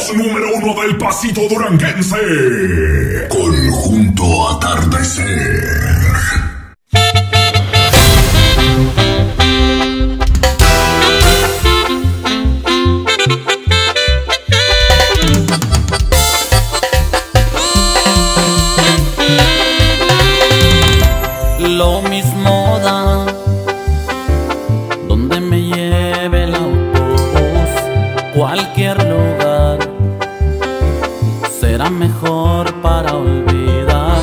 voz número 1 del pasito duranguense. Conjunto Atardecer. Lo mismo da donde me lleve el autobús, cualquier lugar será mejor para olvidar,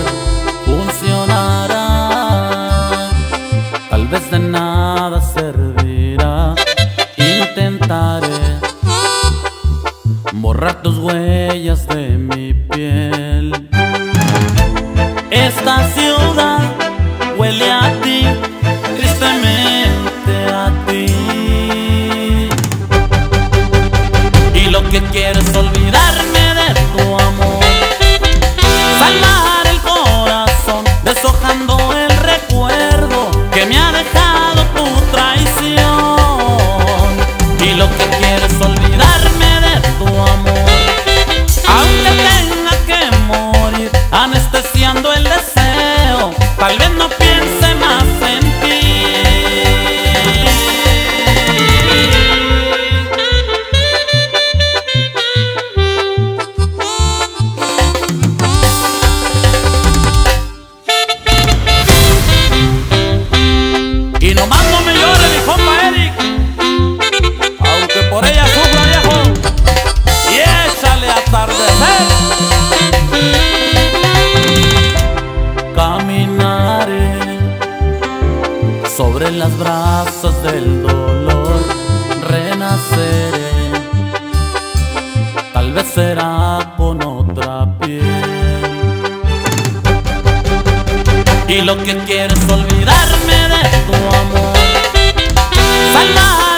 funcionará, tal vez de nada servirá. Intentaré borrar tus huellas de mi piel. Esta ciudad huele a ti, tristemente a ti. Y lo que quiero es olvidarme de tu amor, salvar el corazón, deshojando el recuerdo que me ha dejado tu traición. Y lo que quiero es olvidarme de tu amor, aunque tenga que morir anestesiando el deseo. Tal vez no piense más en ti. Y nomás no me llore mi compa Eric, aunque por ella sufra, viejo. Y échale a atardecer. Caminaré sobre las brasas del dolor, renaceré, tal vez será con otra piel. Y lo que quiero es olvidarme de tu amor, salvar